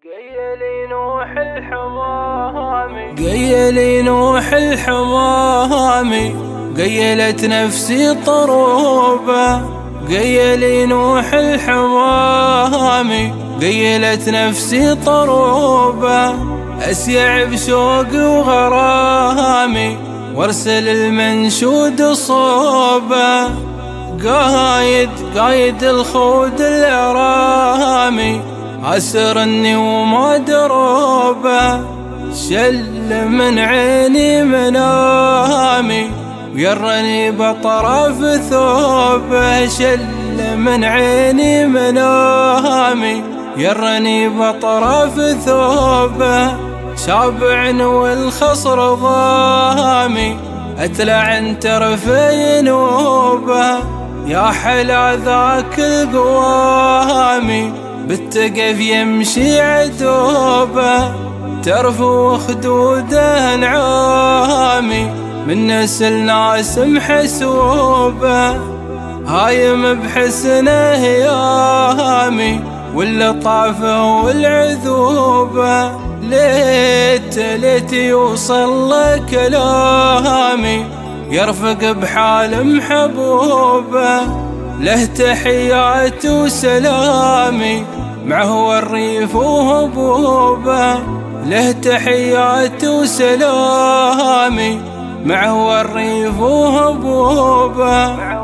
قيلي نوح الحمامي قيلت نفسي طروبة. قيلي نوح الحمامي قيلت نفسي طروبة. أسيع بشوقي وغرامي وارسل المنشود صوبة. قايد الخود العرامي عسرني وما دروبه. شل من عيني منامي ويرني بطرف ثوبه. شل من عيني منامي يرني بطرف ثوبه. شابع والخصر ضامي أتلعن ترفي نوبه. يا حلا ذاك القوامي بالتقف يمشي عدوبه. ترفو خدوده نعامي من نسل ناس محسوبه. هايم بحسنه يامي واللطافه والعذوبه. ليت يوصل لك كلامي يرفق بحال محبوبه. له تحيات وسلامي معه الريف وهبوبه. له تحيات وسلامي معه الريف وهبوبه.